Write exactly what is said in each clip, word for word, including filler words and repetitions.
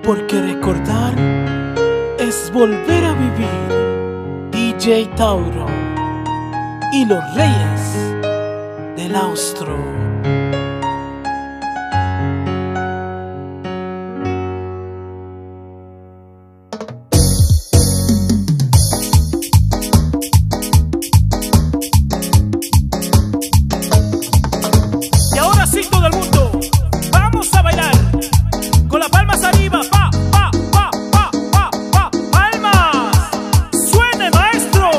porque recordar es volver a vivir. D J Tauro y los Reyes del Austro. Y ahora sí, todo el mundo, vamos a bailar con las palmas arriba, pa, pa, pa, pa, pa, pa, palmas. Suene, maestro.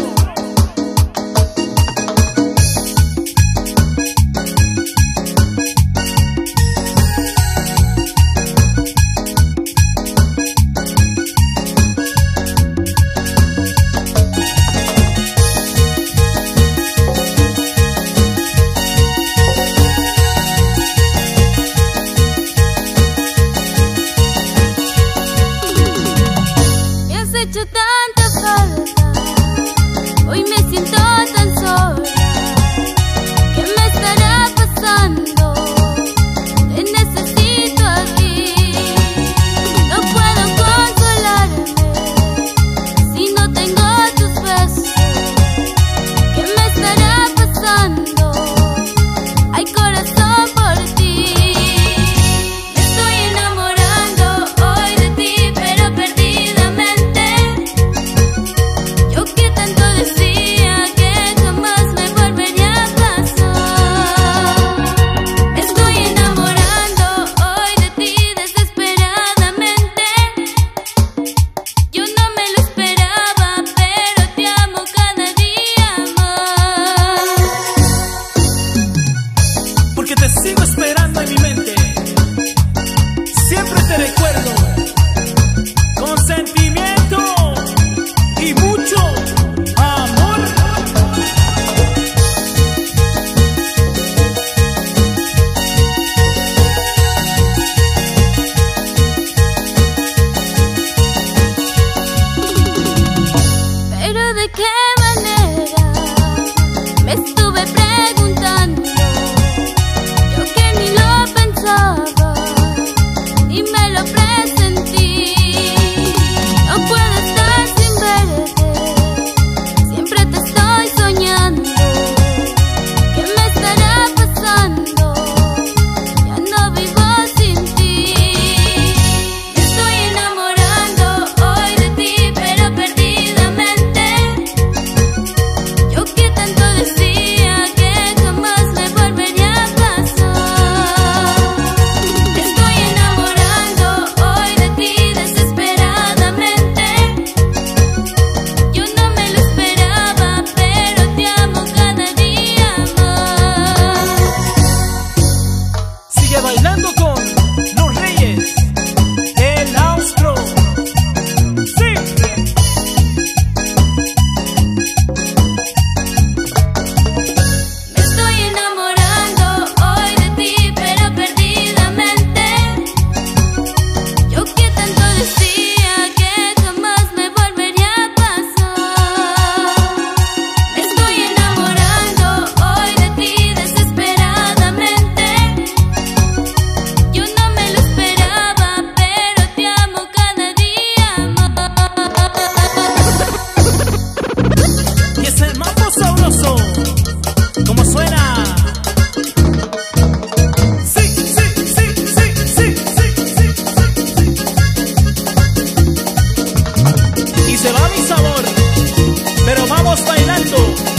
Hecho tanta falta, hoy me siento tan sola. ¿Qué me estará pasando? Te necesito aquí. No puedo consolarme si no tengo tus besos. ¿Qué me estará pasando? Hay corazón por ti. Me estoy enamorando hoy de ti, pero perdidamente. Yo que tanto decía que jamás me volvería a pasar. Me estoy enamorando hoy de ti desesperadamente. Yo no me lo esperaba, pero te amo cada día más. Porque te sigo esperando en mi mente. Siempre te recuerdo con sentimiento y mucho amor. Pero de qué manera me estuve preguntando. Yo que ni lo pensaba y me lo presentí. No puedo estar sin verte, siempre te estoy soñando. ¿Qué me estará pasando? Ya no vivo sin ti. Me estoy enamorando hoy de ti, pero perdidamente. Yo que tanto decía que jamás me volvería a pasar. Me estoy enamorando hoy de ti desesperadamente. Yo no me lo esperaba, pero te amo cada día más. Sigue bailando con los Reyes del Austro. Sí. Me estoy enamorando hoy de ti, pero perdidamente. Yo que tanto decía que jamás me volvería a pasar. Me estoy enamorando hoy de ti desesperadamente. Yo no me lo esperaba, pero te amo cada día más. Y ese mambo sabroso, como suena. Sí, sí, sí, sí, sí, sí, sí. Y se va mi sabor, pero vamos bailando.